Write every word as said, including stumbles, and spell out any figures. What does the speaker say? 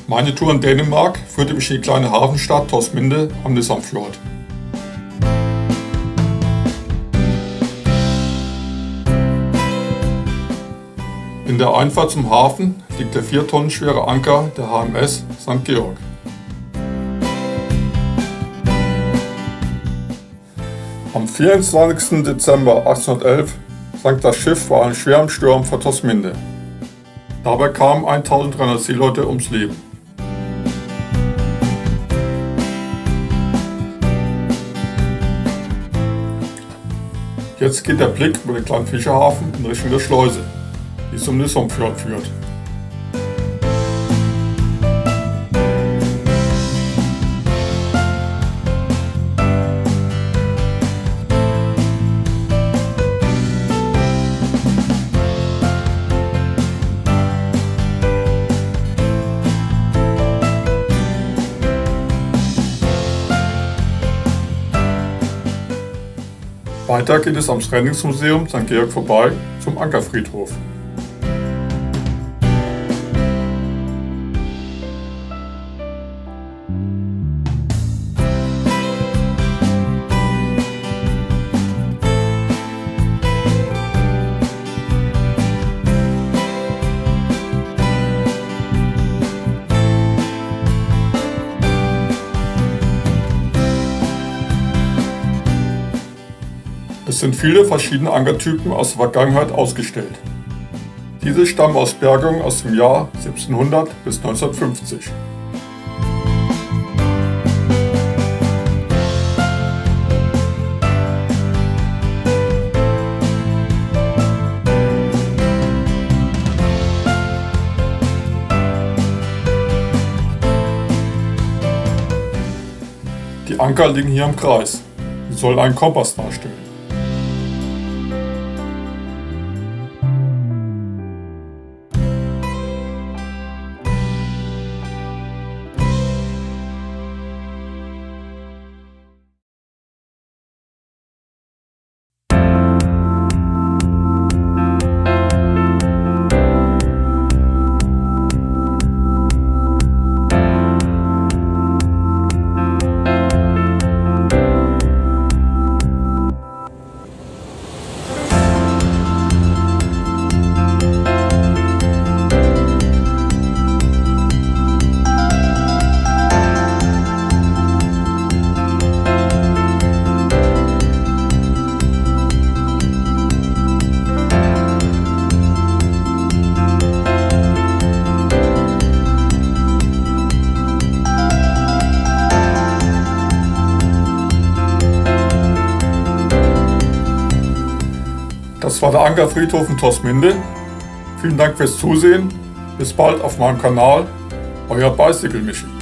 Meine Tour in Dänemark führte mich in die kleine Hafenstadt Tosminde am Nissum-Fjord. In der Einfahrt zum Hafen liegt der vier Tonnen schwere Anker der H M S Sankt Georg. Am vierundzwanzigsten Dezember achtzehnhundertelf sank das Schiff bei einem schweren Sturm vor Tosminde. Dabei kamen eintausenddreihundert Seeleute ums Leben. Jetzt geht der Blick über den kleinen Fischerhafen in Richtung der Schleuse, die zum Nissum-Fjord führt. Weiter geht es am Trainingsmuseum Sankt Georg vorbei zum Ankerfriedhof. Es sind viele verschiedene Ankertypen aus der Vergangenheit ausgestellt. Diese stammen aus Bergungen aus dem Jahr siebzehnhundert bis neunzehnhundertfünfzig. Die Anker liegen hier im Kreis. Sie sollen einen Kompass darstellen. Das war der Ankerfriedhof in Tosminde. Vielen Dank fürs Zusehen. Bis bald auf meinem Kanal. Euer Bicycle Michi.